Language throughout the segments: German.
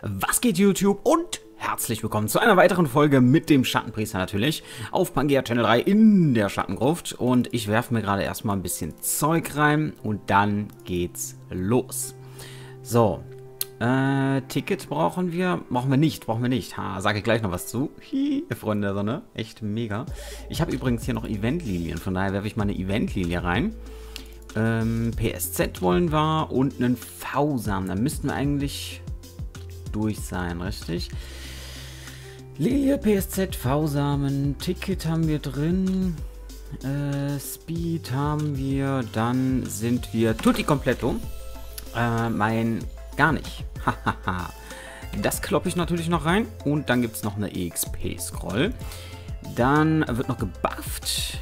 Was geht YouTube und herzlich willkommen zu einer weiteren Folge mit dem Schattenpriester natürlich auf Pangea Channel 3 in der Schattengruft und ich werfe mir gerade erstmal ein bisschen Zeug rein und dann geht's los. So, Ticket brauchen wir nicht, sage ich gleich noch was zu. Hi, Freunde der Sonne, echt mega. Ich habe übrigens hier noch Eventlilien, von daher werfe ich mal eine Eventlilie rein. PSZ wollen wir und einen V-Samen, da müssten wir eigentlich durch sein, richtig? Lilie, PSZ, V-Samen, Ticket haben wir drin, Speed haben wir, dann sind wir Tutti Completo, mein gar nicht, hahaha, das kloppe ich natürlich noch rein und dann gibt es noch eine EXP-Scroll, dann wird noch gebufft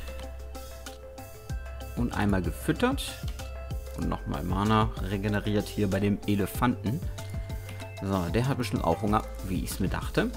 und einmal gefüttert und nochmal Mana regeneriert hier bei dem Elefanten. So, der hat bestimmt auch Hunger, wie ich es mir dachte.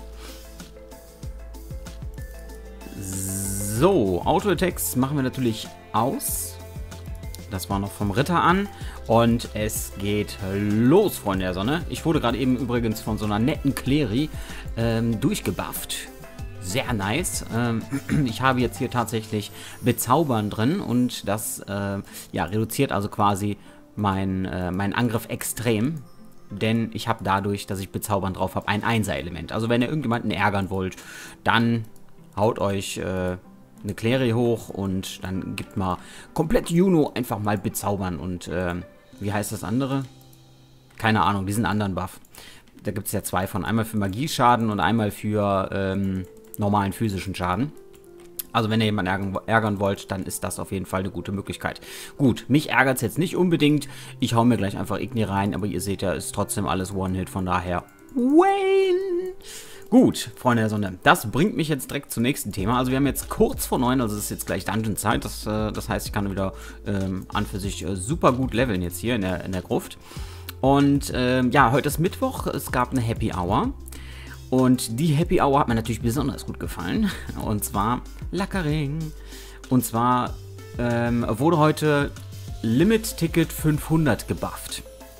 So, Auto-Attacks machen wir natürlich aus. Das war noch vom Ritter an. Und es geht los, Freunde der Sonne. Ich wurde gerade eben übrigens von so einer netten Kleri durchgebufft. Sehr nice. Ich habe jetzt hier tatsächlich Bezaubern drin und das ja, reduziert also quasi meinen Angriff extrem. Denn ich habe dadurch, dass ich Bezaubern drauf habe, ein 1er-Element. Also wenn ihr irgendjemanden ärgern wollt, dann haut euch eine Kleri hoch und dann gibt mal komplett Juno einfach mal Bezaubern. Und wie heißt das andere? Keine Ahnung, diesen anderen Buff. Da gibt es ja zwei von. Einmal für Magieschaden und einmal für normalen physischen Schaden. Also wenn ihr jemanden ärgern wollt, dann ist das auf jeden Fall eine gute Möglichkeit. Gut, mich ärgert es jetzt nicht unbedingt. Ich hau mir gleich einfach Igni rein, aber ihr seht ja, ist trotzdem alles One-Hit, von daher Wayne. Gut, Freunde der Sonne, das bringt mich jetzt direkt zum nächsten Thema. Also wir haben jetzt kurz vor 9, also es ist jetzt gleich Dungeon-Zeit. Das heißt, ich kann wieder an für sich super gut leveln jetzt hier in der Gruft. Und ja, heute ist Mittwoch, es gab eine Happy Hour. Und die Happy Hour hat mir natürlich besonders gut gefallen. Und zwar Lackering. Und zwar wurde heute Limit Ticket 500 gebufft.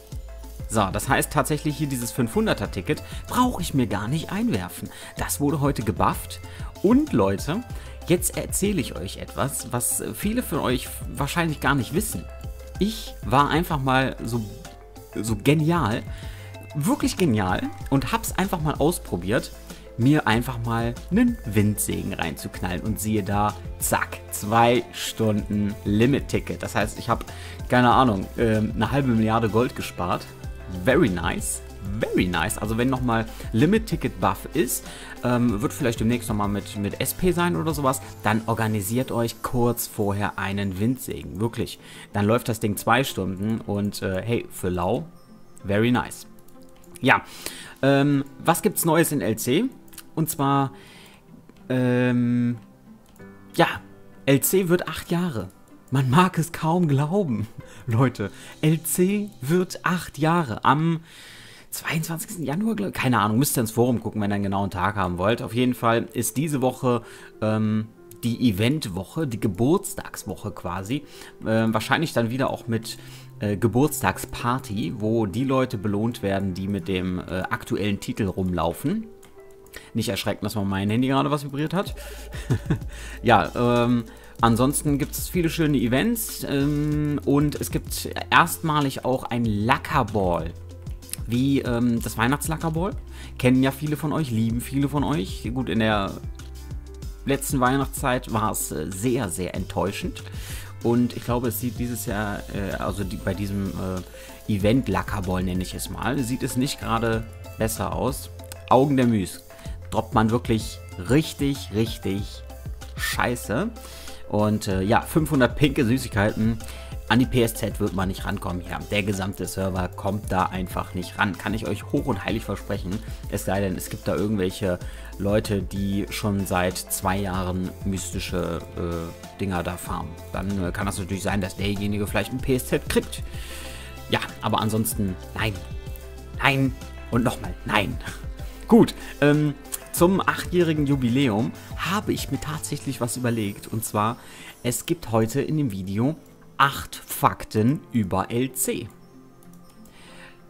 So, das heißt tatsächlich hier dieses 500er Ticket brauche ich mir gar nicht einwerfen. Das wurde heute gebufft. Und Leute, jetzt erzähle ich euch etwas, was viele von euch wahrscheinlich gar nicht wissen. Ich war einfach mal so genial, wirklich genial und hab's einfach mal ausprobiert, mir einfach mal einen Windsegen reinzuknallen und siehe da, zack, 2 Stunden Limit-Ticket. Das heißt, ich habe, keine Ahnung, eine halbe Milliarde Gold gespart. Very nice. Very nice. Also wenn nochmal Limit-Ticket-Buff ist, wird vielleicht demnächst nochmal mit SP sein oder sowas, dann organisiert euch kurz vorher einen Windsegen. Wirklich. Dann läuft das Ding 2 Stunden und hey, für lau, very nice. Ja, was gibt's Neues in LC? Und zwar, ja, LC wird 8 Jahre. Man mag es kaum glauben, Leute. LC wird 8 Jahre. Am 22. Januar, keine Ahnung, müsst ihr ins Forum gucken, wenn ihr einen genauen Tag haben wollt. Auf jeden Fall ist diese Woche die Eventwoche, die Geburtstagswoche quasi. Wahrscheinlich dann wieder auch mit Geburtstagsparty, wo die Leute belohnt werden, die mit dem aktuellen Titel rumlaufen. Nicht erschrecken, dass mein Handy gerade was vibriert hat. Ja, ansonsten gibt es viele schöne Events und es gibt erstmalig auch ein Lackerball. Wie das Weihnachtslackerball. Kennen ja viele von euch, lieben viele von euch. Gut, in der letzten Weihnachtszeit war es sehr, sehr enttäuschend. Und ich glaube, es sieht dieses Jahr, bei diesem Event Lackerball nenne ich es mal, sieht es nicht gerade besser aus. Augen der Müs. Droppt man wirklich richtig, richtig scheiße. Und ja, 500 pinke Süßigkeiten. An die PSZ wird man nicht rankommen hier. Der gesamte Server kommt da einfach nicht ran. Kann ich euch hoch und heilig versprechen. Es sei denn, es gibt da irgendwelche Leute, die schon seit 2 Jahren mystische Dinger da farmen. Dann kann das natürlich sein, dass derjenige vielleicht ein PSZ kriegt. Ja, aber ansonsten nein. Nein und nochmal nein. Gut, zum 8-jährigen Jubiläum habe ich mir tatsächlich was überlegt. Und zwar, es gibt heute in dem Video 8 Fakten über LC.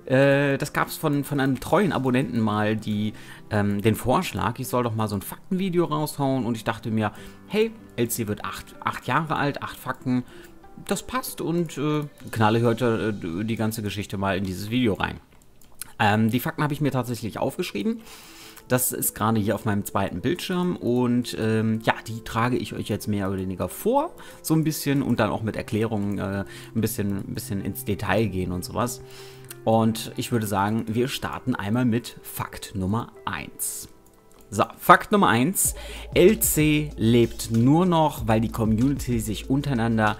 Das gab es von einem treuen Abonnenten mal den Vorschlag, ich soll doch mal so ein Faktenvideo raushauen. Und ich dachte mir, hey, LC wird 8 Jahre alt, 8 Fakten, das passt. Und knalle heute die ganze Geschichte mal in dieses Video rein. Die Fakten habe ich mir tatsächlich aufgeschrieben. Das ist gerade hier auf meinem zweiten Bildschirm und ja, die trage ich euch jetzt mehr oder weniger vor, so ein bisschen, und dann auch mit Erklärungen ein bisschen ins Detail gehen und sowas. Und ich würde sagen, wir starten einmal mit Fakt Nummer 1. So, Fakt Nummer 1. LC lebt nur noch, weil die Community sich untereinander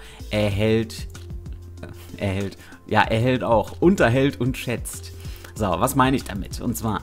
unterhält und schätzt. So, was meine ich damit? Und zwar,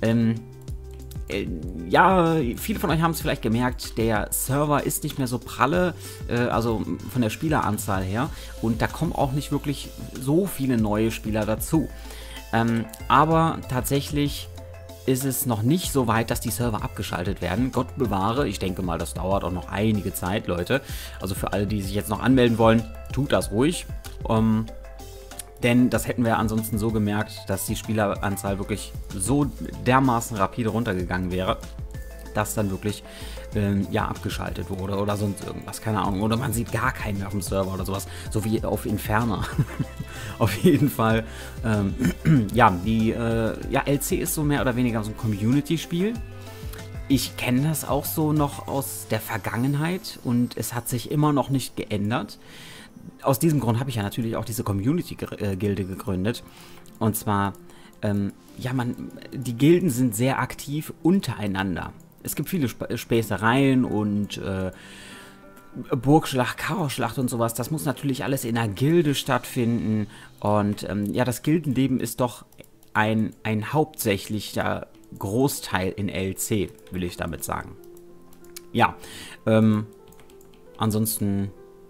ja, viele von euch haben es vielleicht gemerkt, der Server ist nicht mehr so pralle, also von der Spieleranzahl her, und da kommen auch nicht wirklich so viele neue Spieler dazu. Aber tatsächlich ist es noch nicht so weit, dass die Server abgeschaltet werden. Gott bewahre, ich denke mal, das dauert auch noch einige Zeit, Leute. Also für alle, die sich jetzt noch anmelden wollen, tut das ruhig. Denn das hätten wir ansonsten so gemerkt, dass die Spieleranzahl wirklich so dermaßen rapide runtergegangen wäre, dass dann wirklich ja, abgeschaltet wurde oder sonst irgendwas, keine Ahnung. Oder man sieht gar keinen mehr auf dem Server oder sowas, so wie auf Inferna. Auf jeden Fall, ja, ja, LC ist so mehr oder weniger so ein Community-Spiel. Ich kenne das auch so noch aus der Vergangenheit und es hat sich immer noch nicht geändert. Aus diesem Grund habe ich ja natürlich auch diese Community-Gilde gegründet. Und zwar, ja, die Gilden sind sehr aktiv untereinander. Es gibt viele Späßereien und Burgschlacht, Chaosschlacht und sowas. Das muss natürlich alles in einer Gilde stattfinden. Und ja, das Gildenleben ist doch ein hauptsächlicher Großteil in LC, will ich damit sagen. Ja, ansonsten...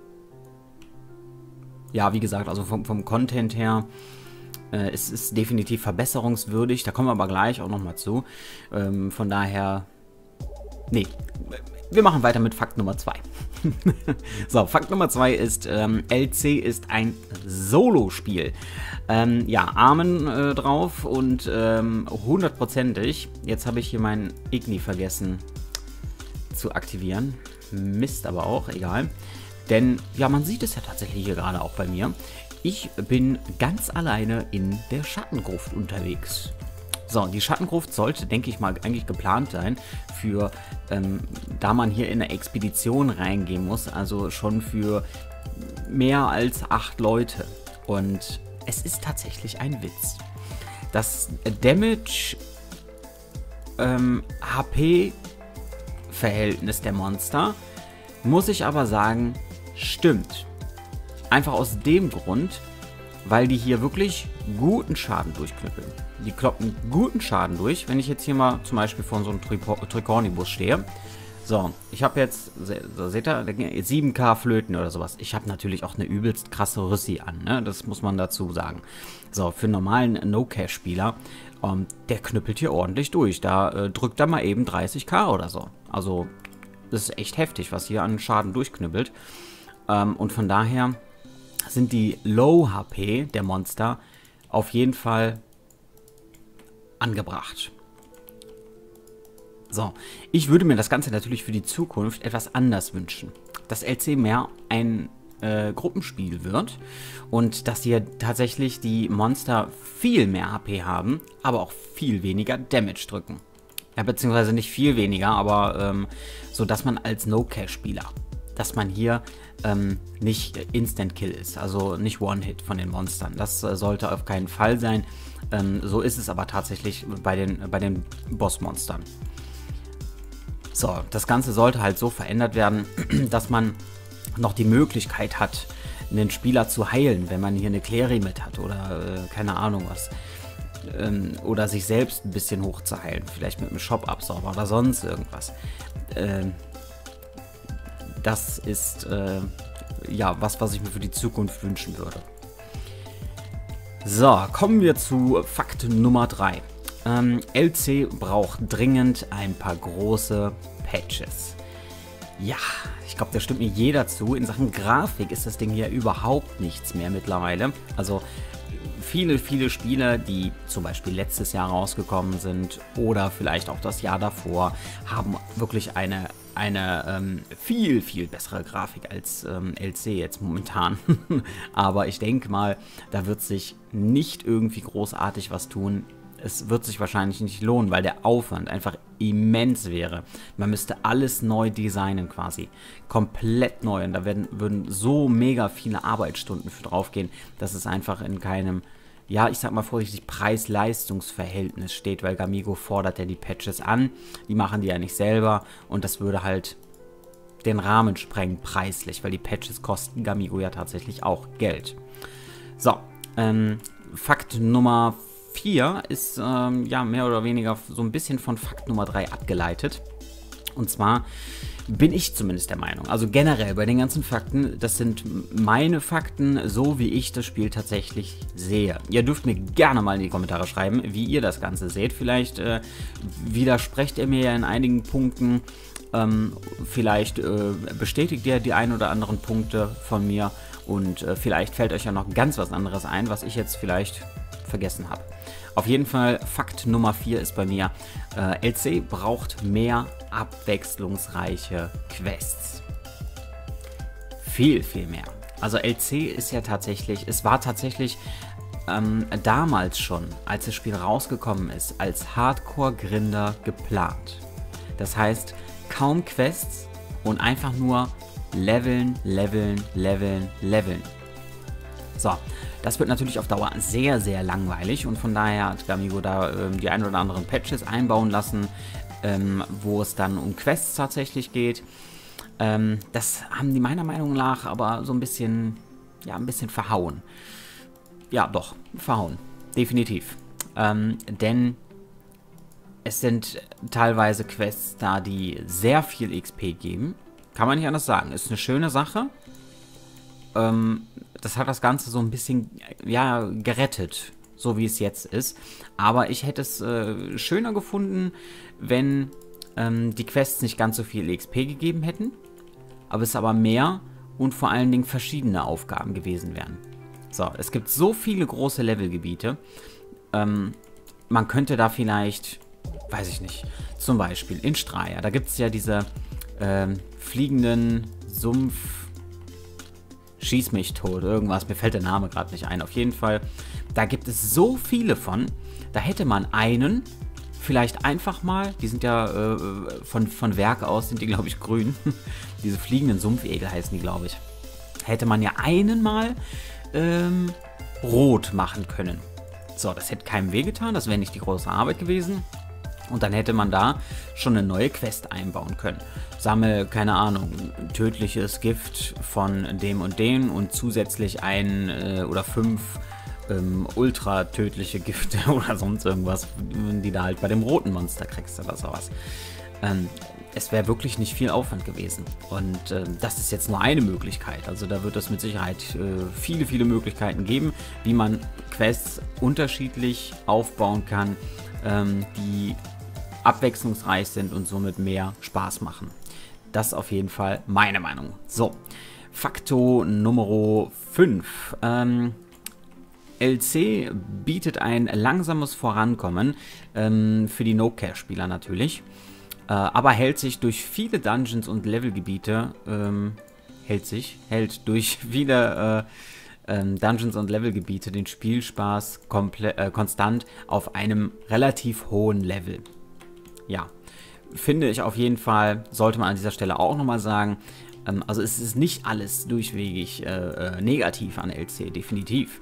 Ja, wie gesagt, also vom Content her, es ist definitiv verbesserungswürdig, da kommen wir aber gleich auch nochmal zu. Von daher, nee, wir machen weiter mit Fakt Nummer 2. So, Fakt Nummer 2 ist, LC ist ein Solo-Spiel. Ja, Amen drauf und 100%ig. Jetzt habe ich hier meinen Igni vergessen zu aktivieren. Mist, aber auch, egal. Denn, ja, man sieht es ja tatsächlich hier gerade auch bei mir. Ich bin ganz alleine in der Schattengruft unterwegs. So, die Schattengruft sollte, denke ich mal, eigentlich geplant sein für, da man hier in eine Expedition reingehen muss, also schon für mehr als 8 Leute. Und es ist tatsächlich ein Witz. Das Damage HP-Verhältnis der Monster, muss ich aber sagen, stimmt. Einfach aus dem Grund, weil die hier wirklich guten Schaden durchknüppeln. Die kloppen guten Schaden durch. Wenn ich jetzt hier mal zum Beispiel vor so einem Tricornibus stehe. So, ich habe jetzt, so, seht ihr, 7k Flöten oder sowas. Ich habe natürlich auch eine übelst krasse Rüssi an, ne? Das muss man dazu sagen. So, für einen normalen No-Cash-Spieler, der knüppelt hier ordentlich durch. Da drückt er mal eben 30k oder so. Also, das ist echt heftig, was hier an Schaden durchknüppelt. Und von daher sind die Low-HP der Monster auf jeden Fall angebracht. So, ich würde mir das Ganze natürlich für die Zukunft etwas anders wünschen. Dass LC mehr ein Gruppenspiel wird und dass hier tatsächlich die Monster viel mehr HP haben, aber auch viel weniger Damage drücken. Ja, beziehungsweise nicht viel weniger, aber so, dass man als No-Cash-Spieler, dass man hier nicht Instant-Kill ist, also nicht One-Hit von den Monstern. Das sollte auf keinen Fall sein. So ist es aber tatsächlich bei den Boss-Monstern. So, das Ganze sollte halt so verändert werden, dass man noch die Möglichkeit hat, einen Spieler zu heilen, wenn man hier eine Clary mit hat oder keine Ahnung was. Oder sich selbst ein bisschen hochzuheilen, vielleicht mit einem Shop-Absauber oder sonst irgendwas. Das ist ja was ich mir für die Zukunft wünschen würde. So, kommen wir zu Fakt Nummer 3. LC braucht dringend ein paar große Patches. Ja, ich glaube, da stimmt mir jeder zu. In Sachen Grafik ist das Ding hier überhaupt nichts mehr mittlerweile. Also viele, viele Spiele, die zum Beispiel letztes Jahr rausgekommen sind oder vielleicht auch das Jahr davor, haben wirklich eine viel, viel bessere Grafik als LC jetzt momentan. Aber ich denke mal, da wird sich nicht irgendwie großartig was tun. Es wird sich wahrscheinlich nicht lohnen, weil der Aufwand einfach immens wäre. Man müsste alles neu designen quasi. Komplett neu. Und da würden so mega viele Arbeitsstunden für draufgehen, dass es einfach in keinem, ja, ich sag mal vorsichtig, Preis-Leistungs-Verhältnis steht, weil Gamigo fordert ja die Patches an. Die machen die ja nicht selber. Und das würde halt den Rahmen sprengen preislich, weil die Patches kosten Gamigo ja tatsächlich auch Geld. So, Fakt Nummer 4 ist ja mehr oder weniger so ein bisschen von Fakt Nummer 3 abgeleitet. Und zwar bin ich zumindest der Meinung, also generell bei den ganzen Fakten, das sind meine Fakten, so wie ich das Spiel tatsächlich sehe. Ihr dürft mir gerne mal in die Kommentare schreiben, wie ihr das Ganze seht. Vielleicht widersprecht ihr mir ja in einigen Punkten, vielleicht bestätigt ihr die ein oder anderen Punkte von mir und vielleicht fällt euch ja noch ganz was anderes ein, was ich jetzt vielleicht vergessen habe. Auf jeden Fall, Fakt Nummer 4 ist bei mir, LC braucht mehr abwechslungsreiche Quests. Viel, viel mehr. Also LC ist ja tatsächlich, es war tatsächlich damals schon, als das Spiel rausgekommen ist, als Hardcore-Grinder geplant. Das heißt, kaum Quests und einfach nur leveln, leveln, leveln, leveln. So, das wird natürlich auf Dauer sehr, sehr langweilig und von daher hat Gamigo da die ein oder anderen Patches einbauen lassen, wo es dann um Quests tatsächlich geht. Das haben die meiner Meinung nach aber so ein bisschen, ja, ein bisschen verhauen. Ja, doch, verhauen. Definitiv. Denn es sind teilweise Quests da, die sehr viel XP geben. Kann man nicht anders sagen. Ist eine schöne Sache. Das hat das Ganze so ein bisschen, ja, gerettet, so wie es jetzt ist. Aber ich hätte es schöner gefunden, wenn die Quests nicht ganz so viel XP gegeben hätten, aber es aber mehr und vor allen Dingen verschiedene Aufgaben gewesen wären. So, es gibt so viele große Levelgebiete. Man könnte da vielleicht, weiß ich nicht, zum Beispiel in Straya, da gibt es ja diese fliegenden Sumpf... Schieß mich tot, irgendwas, mir fällt der Name gerade nicht ein. Auf jeden Fall, da gibt es so viele von, da hätte man einen, vielleicht einfach mal, die sind ja von Werk aus, sind die glaube ich grün, diese fliegenden Sumpfegel heißen die glaube ich, hätte man ja einen mal rot machen können. So, das hätte keinem wehgetan, das wäre nicht die große Arbeit gewesen. Und dann hätte man da schon eine neue Quest einbauen können. Sammle, keine Ahnung, tödliches Gift von dem und dem und zusätzlich ein oder 5 ultra tödliche Gifte oder sonst irgendwas, die du halt bei dem roten Monster kriegst oder sowas. Es wäre wirklich nicht viel Aufwand gewesen. Und das ist jetzt nur eine Möglichkeit. Also da wird es mit Sicherheit viele, viele Möglichkeiten geben, wie man Quests unterschiedlich aufbauen kann, die abwechslungsreich sind und somit mehr Spaß machen. Das ist auf jeden Fall meine Meinung. So, Fakto Nummer 5. LC bietet ein langsames Vorankommen für die No-Cash-Spieler natürlich, aber hält sich durch viele Dungeons und Levelgebiete, hält durch viele Dungeons und Levelgebiete den Spielspaß konstant auf einem relativ hohen Level. Ja, finde ich auf jeden Fall, sollte man an dieser Stelle auch nochmal sagen. Also es ist nicht alles durchwegig negativ an LC, definitiv.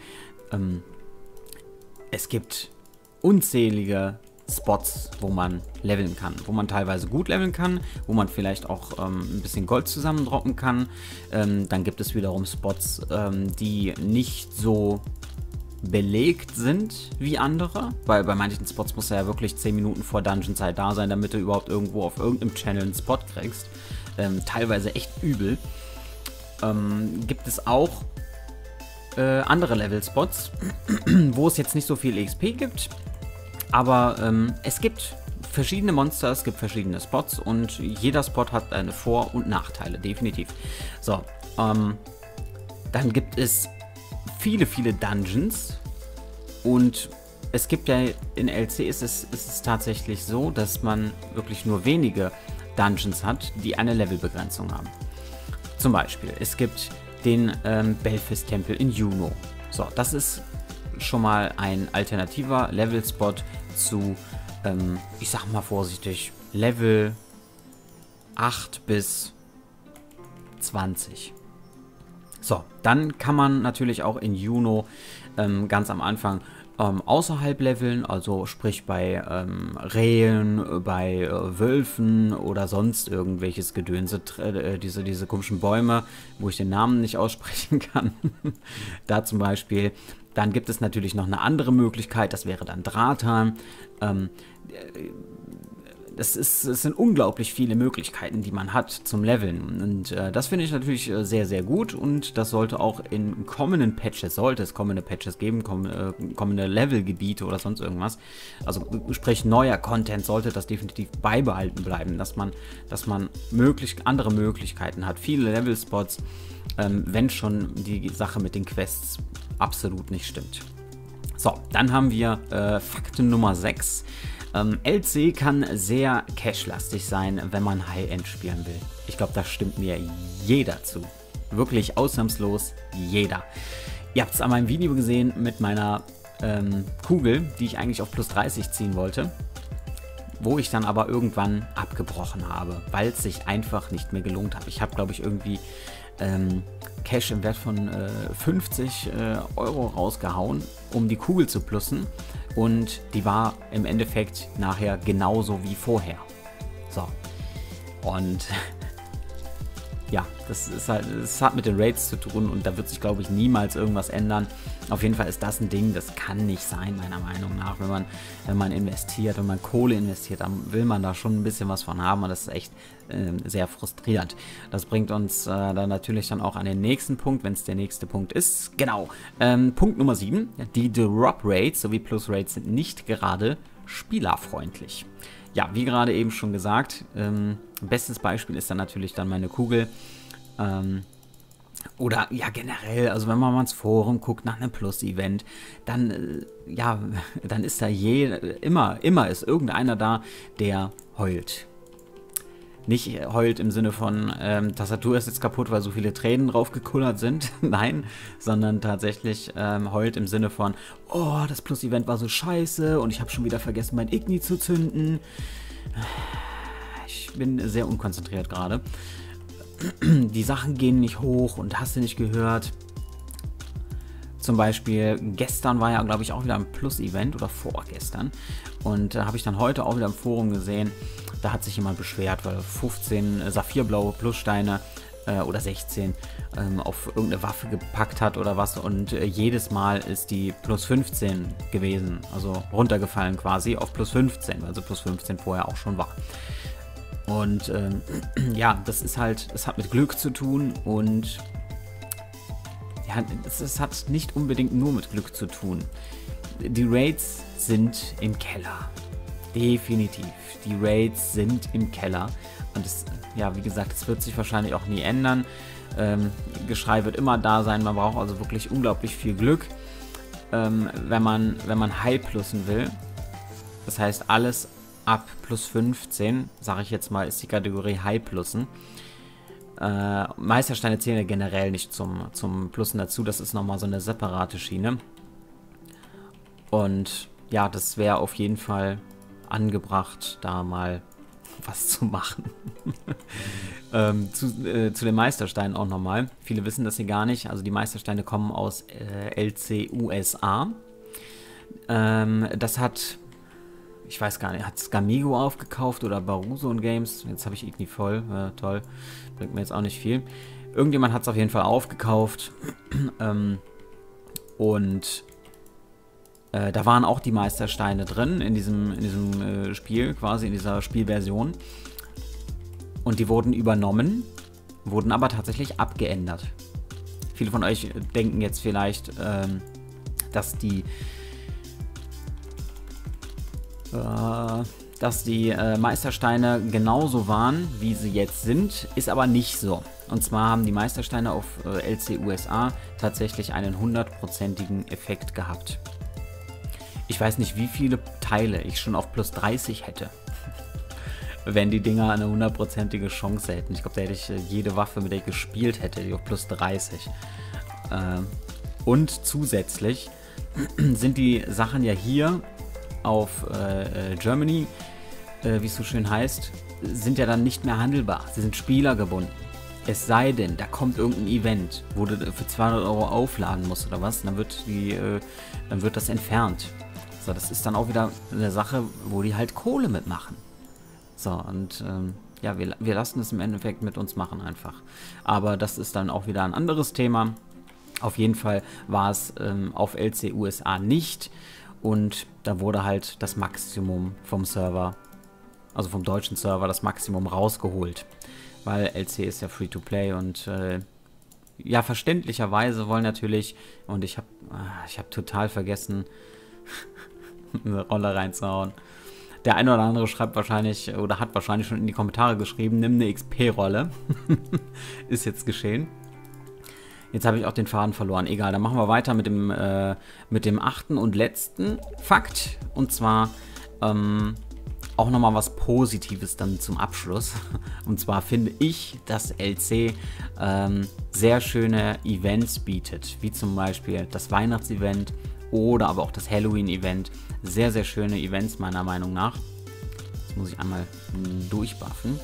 Es gibt unzählige Spots, wo man leveln kann, wo man teilweise gut leveln kann, wo man vielleicht auch ein bisschen Gold zusammendroppen kann. Dann gibt es wiederum Spots, die nicht so belegt sind wie andere, weil bei manchen Spots muss er ja wirklich 10 Minuten vor Dungeon-Zeit da sein, damit du überhaupt irgendwo auf irgendeinem Channel einen Spot kriegst. Teilweise echt übel. Gibt es auch andere Level-Spots, wo es jetzt nicht so viel XP gibt, aber es gibt verschiedene Monster, es gibt verschiedene Spots und jeder Spot hat eine Vor- und Nachteile, definitiv. So, dann gibt es viele, viele Dungeons, Und es gibt ja in LC ist es tatsächlich so, dass man wirklich nur wenige Dungeons hat, die eine Levelbegrenzung haben. Zum Beispiel, es gibt den Belphis-Tempel in Juno. So, das ist schon mal ein alternativer Levelspot zu, ich sag mal vorsichtig, Level 8 bis 20. So, dann kann man natürlich auch in Juno ganz am Anfang außerhalb leveln, also sprich bei Rehen, bei Wölfen oder sonst irgendwelches Gedönse, diese komischen Bäume, wo ich den Namen nicht aussprechen kann. Da zum Beispiel. Dann gibt es natürlich noch eine andere Möglichkeit, das wäre dann Dratan. Es sind unglaublich viele Möglichkeiten, die man hat zum Leveln. Und das finde ich natürlich sehr, sehr gut. Und das sollte auch in kommenden Patches, sollte es kommende Patches geben, kommende Levelgebiete oder sonst irgendwas. Also sprich neuer Content sollte das definitiv beibehalten bleiben, dass man andere Möglichkeiten hat. Viele Levelspots, wenn schon die Sache mit den Quests absolut nicht stimmt. So, dann haben wir Fakt Nummer 6. LC kann sehr cash-lastig sein, wenn man High-End spielen will. Ich glaube, da stimmt mir jeder zu. Wirklich ausnahmslos jeder. Ihr habt es an meinem Video gesehen mit meiner Kugel, die ich eigentlich auf plus 30 ziehen wollte, wo ich dann aber irgendwann abgebrochen habe, weil es sich einfach nicht mehr gelohnt hat. Ich habe, glaube ich, irgendwie Cash im Wert von 50 Euro rausgehauen, um die Kugel zu plussen. Und die war im Endeffekt nachher genauso wie vorher. So. Und ja, das hat mit den Raids zu tun und da wird sich, glaube ich, niemals irgendwas ändern. Auf jeden Fall ist das ein Ding, das kann nicht sein, meiner Meinung nach. Wenn man investiert, wenn man Kohle investiert, dann will man da schon ein bisschen was von haben und das ist echt sehr frustrierend. Das bringt uns dann natürlich dann auch an den nächsten Punkt, wenn es der nächste Punkt ist. Genau, Punkt Nummer 7. Die Drop Rates sowie Plus Rates sind nicht gerade spielerfreundlich. Ja, wie gerade eben schon gesagt, bestes Beispiel ist dann natürlich dann meine Kugel. Oder ja generell, also wenn man mal ins Forum guckt nach einem Plus-Event, dann ja, dann ist da immer ist irgendeiner da, der heult. Nicht heult im Sinne von, Tastatur ist jetzt kaputt, weil so viele Tränen draufgekullert sind. Nein, sondern tatsächlich heult im Sinne von, oh, das Plus-Event war so scheiße und ich habe schon wieder vergessen, mein Igni zu zünden. Ich bin sehr unkonzentriert gerade. Die Sachen gehen nicht hoch und hast du nicht gehört. Zum Beispiel, gestern war ja, glaube ich, auch wieder ein Plus-Event oder vorgestern. Und da habe ich dann heute auch wieder im Forum gesehen, da hat sich jemand beschwert, weil 15 saphirblaue Plussteine oder 16 auf irgendeine Waffe gepackt hat oder was. Und jedes Mal ist die plus 15 gewesen, also runtergefallen quasi auf plus 15, weil sie plus 15 vorher auch schon war. Und ja, das hat mit Glück zu tun und ja, es hat nicht unbedingt nur mit Glück zu tun. Die Raids sind im Keller. Definitiv. Die Raids sind im Keller. Und es, ja, wie gesagt, es wird sich wahrscheinlich auch nie ändern. Geschrei wird immer da sein. Man braucht also wirklich unglaublich viel Glück, wenn man High plussen will. Das heißt, alles ab plus 15, sage ich jetzt mal, ist die Kategorie High plussen. Meistersteine zählen ja generell nicht zum Plussen dazu. Das ist nochmal so eine separate Schiene. Und ja, das wäre auf jeden Fall angebracht, da mal was zu machen. Zu den Meistersteinen auch nochmal. Viele wissen das hier gar nicht. Also die Meistersteine kommen aus LC USA. Das hat, ich weiß gar nicht, hat Scamigo aufgekauft oder Baruso Games. Jetzt habe ich Igni voll. Toll. Bringt mir jetzt auch nicht viel. Irgendjemand hat es auf jeden Fall aufgekauft. Und da waren auch die Meistersteine drin in diesem Spiel, quasi in dieser Spielversion. Und die wurden übernommen, wurden aber tatsächlich abgeändert. Viele von euch denken jetzt vielleicht, dass die Meistersteine genauso waren, wie sie jetzt sind, ist aber nicht so. Und zwar haben die Meistersteine auf LC USA tatsächlich einen 100%igen Effekt gehabt. Ich weiß nicht, wie viele Teile ich schon auf plus 30 hätte. Wenn die Dinger eine 100%ige Chance hätten. Ich glaube, da hätte ich jede Waffe, mit der ich gespielt hätte, die auf plus 30. Und zusätzlich sind die Sachen ja hier auf Germany, wie es so schön heißt, sind ja dann nicht mehr handelbar. Sie sind spielergebunden. Es sei denn, da kommt irgendein Event, wo du für 200 € aufladen musst oder was, dann wird das entfernt. So, das ist dann auch wieder eine Sache, wo die halt Kohle mitmachen. So, und ja, wir lassen es im Endeffekt mit uns machen einfach. Aber das ist dann auch wieder ein anderes Thema. Auf jeden Fall war es auf LC USA nicht. Und da wurde halt das Maximum vom Server, also vom deutschen Server, das Maximum rausgeholt. Weil LC ist ja Free-to-Play und ja, verständlicherweise wollen natürlich, und ich hab total vergessen, eine Rolle reinzuhauen. Der eine oder andere schreibt wahrscheinlich, oder hat wahrscheinlich schon in die Kommentare geschrieben, nimm eine XP-Rolle. Ist jetzt geschehen. Jetzt habe ich auch den Faden verloren. Egal, dann machen wir weiter mit dem 8. und letzten Fakt. Und zwar auch nochmal was Positives dann zum Abschluss. Und zwar finde ich, dass LC sehr schöne Events bietet. Wie zum Beispiel das Weihnachtsevent oder aber auch das Halloween-Event. Sehr, sehr schöne Events meiner Meinung nach. Jetzt muss ich einmal durchbuffen.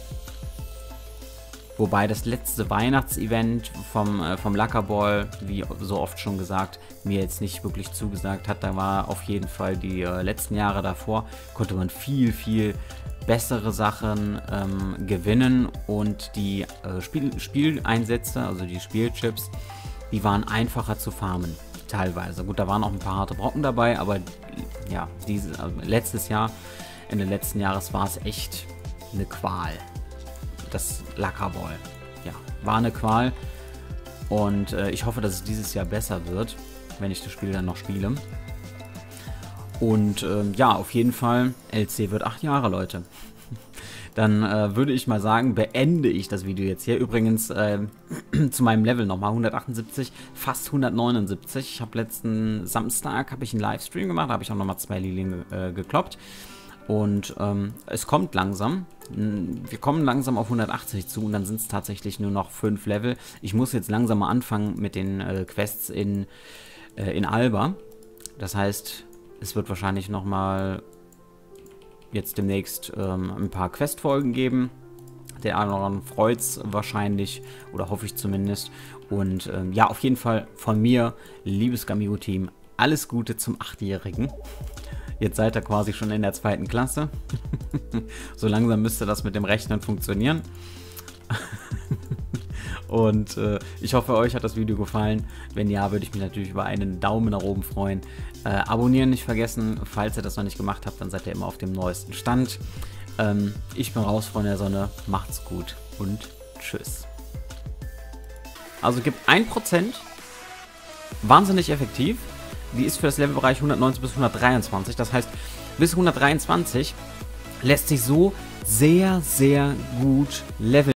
Wobei das letzte Weihnachtsevent vom Lackerball, wie so oft schon gesagt, mir jetzt nicht wirklich zugesagt hat. Da war auf jeden Fall die letzten Jahre davor, konnte man viel, viel bessere Sachen gewinnen. Und die Spieleinsätze, also die Spielchips, die waren einfacher zu farmen. Teilweise. Gut, da waren auch ein paar harte Brocken dabei, aber ja, letztes Jahr, Ende letzten Jahres war es echt eine Qual. Das Lackerball. Ja, war eine Qual. Und ich hoffe, dass es dieses Jahr besser wird, wenn ich das Spiel dann noch spiele. Und ja, auf jeden Fall, LC wird 8 Jahre, Leute. Dann würde ich mal sagen, beende ich das Video jetzt hier. Übrigens zu meinem Level nochmal, 178, fast 179. Ich habe letzten Samstag einen Livestream gemacht, da habe ich auch nochmal 2 Lilien gekloppt. Und es kommt langsam. Wir kommen langsam auf 180 zu und dann sind es tatsächlich nur noch 5 Level. Ich muss jetzt langsam mal anfangen mit den Quests in Alba. Das heißt, es wird wahrscheinlich nochmal jetzt demnächst ein paar Questfolgen geben. Der eine oder andere freut es wahrscheinlich, oder hoffe ich zumindest. Und ja, auf jeden Fall von mir, liebes Gamigo-Team, alles Gute zum 8-Jährigen. Jetzt seid ihr quasi schon in der 2. Klasse. So langsam müsste das mit dem Rechnen funktionieren. Und ich hoffe, euch hat das Video gefallen. Wenn ja, würde ich mich natürlich über einen Daumen nach oben freuen. Abonnieren nicht vergessen. Falls ihr das noch nicht gemacht habt, dann seid ihr immer auf dem neuesten Stand. Ich bin raus von der Sonne. Macht's gut und tschüss. Also gibt 1%. Wahnsinnig effektiv. Die ist für das Levelbereich 190 bis 123. Das heißt, bis 123 lässt sich so sehr, sehr gut leveln.